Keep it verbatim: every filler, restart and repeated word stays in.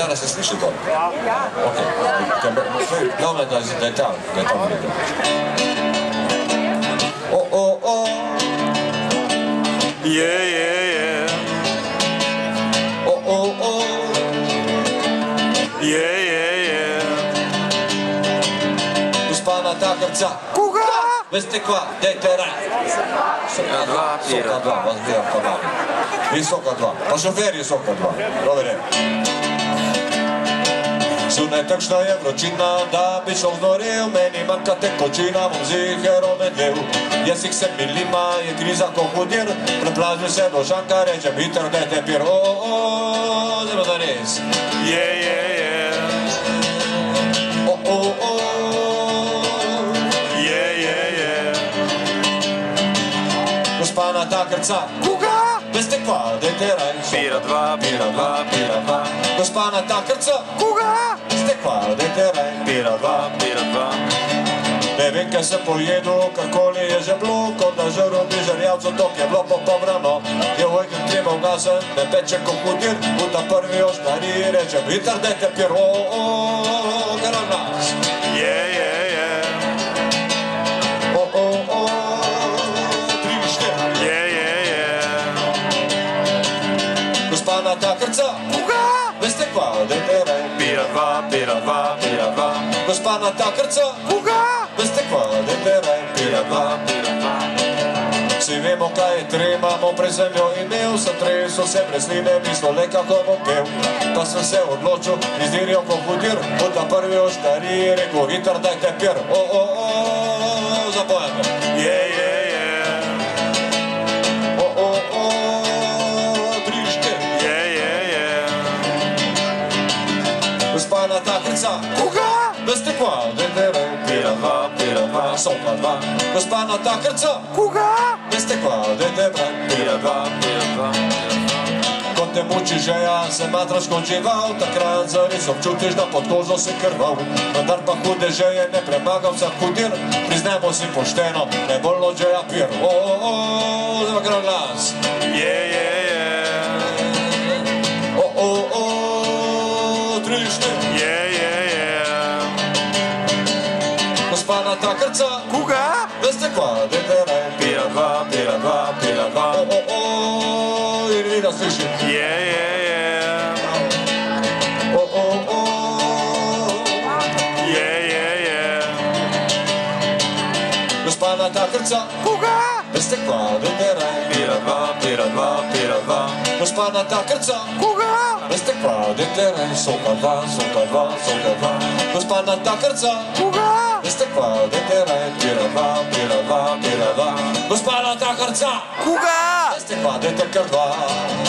Mene se sliši to? Ja. Ok. Glavno je, da je tam, da je tam video. O, o, o. Je, je, je. O, o, o. Je, je, je. Gospa Natakarca. Koga? Veste kva, dajte raj. Soka dva, pira. Soka dva, vas gledam pa mali. Vi soka dva, pa šofer je soka dva. Dobre. Zunaj takšna je vročina, da bi šel znorel, meni manjka tekočina, bom ziher omedlel. Jesih se milima, je kriza ko hudir, preplažil se do šanka, rečem hiter, dajte pir, o, o, zelo da res. Je, je, je. O, o, o. Je, je, je. Gospa Natakarca. Koga? Veste kva, dajte raj. Pira dva, pira dva, pira dva. Gospa Natakarca. Koga? Veste kva, dajte raj. Pira dva, pira dva. Ne vem, kaj sem pojedel, karkoli je že bilo, kot da žrl bi žarjavcu, tok je bilo popovrano. Je ujken treba ugasen, ne peče ko hudir, v ta prvi oštari, rečem, hiter, dajte pir, o, o, o, gre nas. Je, je, je. O, o, o, tri, štiri. Je, je, je. Gospa Natakarca. Koga? Veste kva, dajte raj. Pira dva, pira dva, pira dva. Gospa Natakarca. Koga? Veste kva, dajte raj. Pira dva, pira dva. Vsi vemo, kaj je treba, bom pred zemljo imel, sem tresel se brez sline, mislil le kako bom pel. Pa sem se odločil, izdirjal ko hudir, v ta prvi oštari, rekel, hiter, dajte pir, o, o, o, zapojem. Je, je, je. O, o, o, tri, štiri. Je, je, je. Gospa Natakarca. Koga? Veste kva, dajte raj. Pira dva, pira dva. Soka dva. Gospa Natakarca. Koga? Veste kva, dajte raj. Pira dva, pira dva. Ko te muči žeja, se matraš kot žival, takrat zares občutiš, da pod kožo si krval. Vendar pa hude žeje ne premaga vsak hudir, priznajmo si pošteno, ne bolj od žeja pir. O, o, o, zdaj gre glas. Je, je, je. O, o, o, tri, štiri. Je, je, je. Gospa Natakarca. Koga? Veste kva, dajte raj. Pira dva, pira dva, pira dva. O, o, o, in vi da sliši. Je, je, je. O, o, o. Je, je, je. Gospa Natakarca. Koga? Veste kva, dajte raj. Pira dva, pira dva, pira dva. Gospa Natakarca. Koga? Veste kva, dajte raj. Soka dva, soka dva, soka dva. Gospa Natakarca. Koga? Veste kva, dajte raj. Pira dva, pira dva, pira dva. Gospa Natakarca. Koga? Veste kva, dajte kar dva.